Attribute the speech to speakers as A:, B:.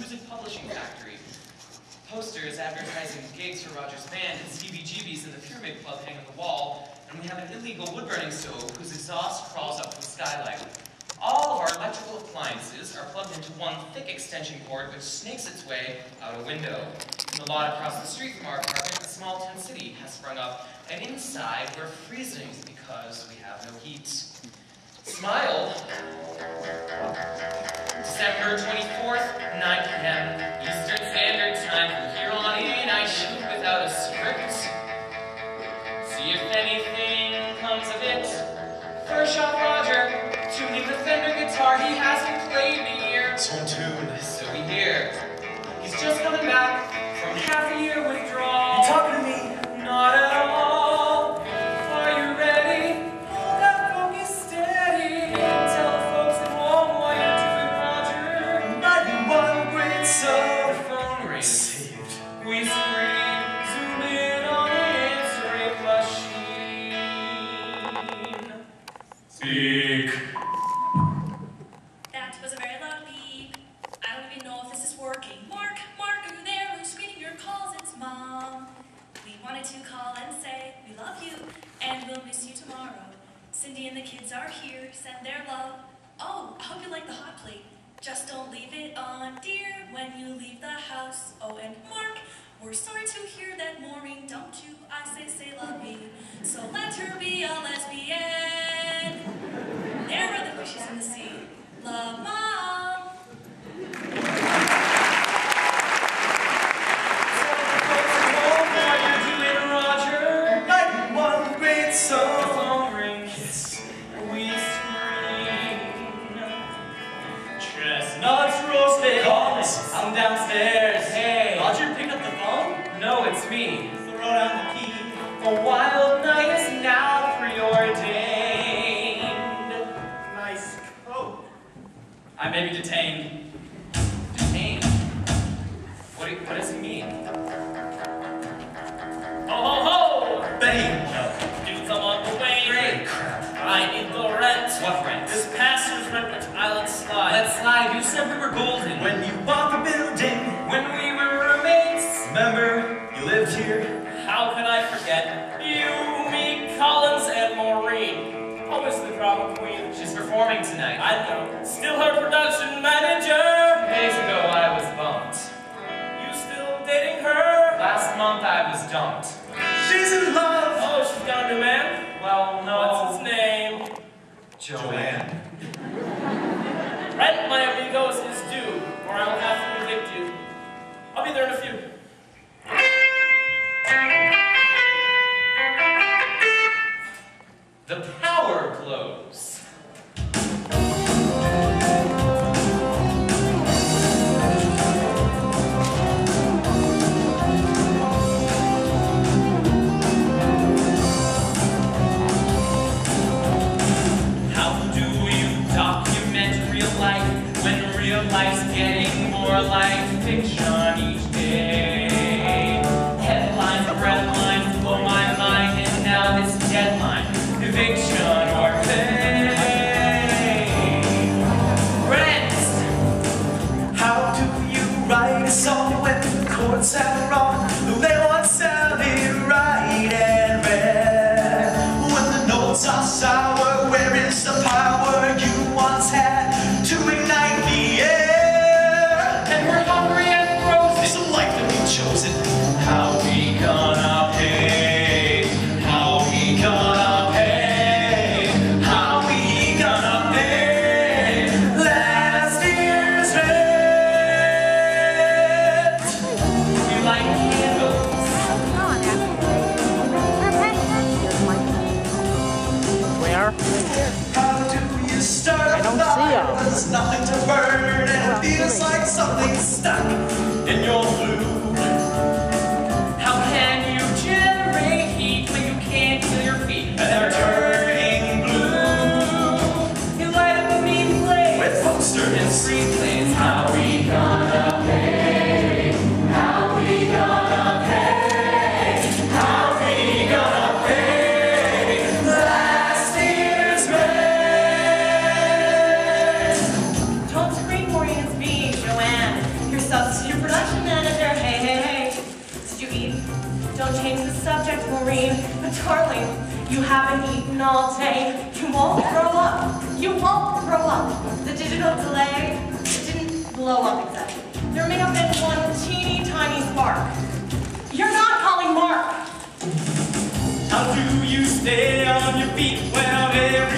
A: music publishing factory. Posters advertising gigs for Roger's band and CBGBs in the Pyramid Club hang on the wall, and we have an illegal wood-burning stove whose exhaust crawls up from the skylight. All of our electrical appliances are plugged into one thick extension cord which snakes its way out a window. In the lot across the street from our apartment, a small tent city has sprung up, and inside we're freezing because we have no heat. Smile. December 24th, 9 p.m. Eastern Standard Time. From here on in, I shoot without a script. See if anything comes of it. First shot, Roger. Tuning the Fender guitar he hasn't played in a year.
B: Tune.
A: So we hear. He's just coming back from half a year withdrawal.
B: You talking to me?
A: Not at all. Are you ready? Hold that focus steady. Tell the folks at home what you're doing, Roger.
B: 91 great song.
A: The phone rings.
B: Saved.
A: We scream. Zoom in on the answering machine. Speak.
C: That was a very loud beep. I don't even know if this is working. Mark, are you there? Who's screening your calls? It's Mom. We wanted to call and say we love you and we'll miss you tomorrow. Cindy and the kids are here. Send their love. Oh, I hope you like the hot plate. Just don't leave it on, dear, when you leave the house. Oh, and Mark, we're sorry to hear that Maureen dumped you. I say love you. So let her be a lesbian. There are the fishes in the sea. Love, Mom.
A: What you doing, Roger?
B: 91 great
A: The
B: song.
A: phone rings.
B: Yes.
A: We scream.
B: Chestnuts roasted. Calls. I'm downstairs.
A: Hey.
B: Roger, pick up the phone.
A: No, it's me.
B: Throw down the key.
A: A wild night is now preordained.
B: Nice coat.
A: I may be detained. Detained? What does he mean?
D: Ho, ho, ho!
B: Bang.
D: Dudes, I'm on the way.
A: Great crap.
D: I need the rent.
A: What rent?
D: This pastor's rent at Island Slide.
A: Let's slide. You said we were golden.
B: When you walk a building,
A: When we were roommates.
B: remember you lived here.
D: How can I forget? You, me, Collins, and Maureen. Always the drama queen.
A: She's performing tonight.
D: I know. Still her production manager.
A: Days ago I was bumped.
D: You still dating her?
A: Last month I was dumped.
B: She's in love.
D: Oh, she's got a new man?
A: Well, no.
D: What's his name?
A: Joanne.
D: Rent, my amigos, is due, or I will have to evict you. I'll be there in a few.
A: The power glows. How do you document real life when real life's getting more like fiction each day? Headlines, breadlines blow my mind, and now this deadline, eviction or pay. Rent!
B: How do you write a song when the chords sound wrong? They once sounded right and red. When the notes are sour, where is the power you once had to ignite the air?
A: And we're hungry and frozen.
B: It's a life that we've chosen.
A: How we gonna pay? How we gonna pay?
B: How we gonna pay last year's rent?
A: We light candles.
E: Where?
B: How do you start a
E: don't see
B: fire?
E: 'em.
B: There's nothing to burn, and it feels like something's stuck in your flue.
A: How can you generate heat when you can't feel your feet?
B: And they're turning blue
A: You light up a mean place
B: with posters
A: and screenplays. How we gonna pay? How we gonna pay? How we gonna pay
B: last year's rent.
F: Don't scream, Maureen, it's me, Joanne. Your
E: substitute production manager. Hey, hey, hey. Did you eat? Don't change the subject, Maureen. But darling, you haven't eaten all day. You won't grow up. You won't grow up. The digital delay, it didn't blow up exactly. There may have been one teeny tiny spark. You're not calling Mark.
B: How do you stay on your feet when every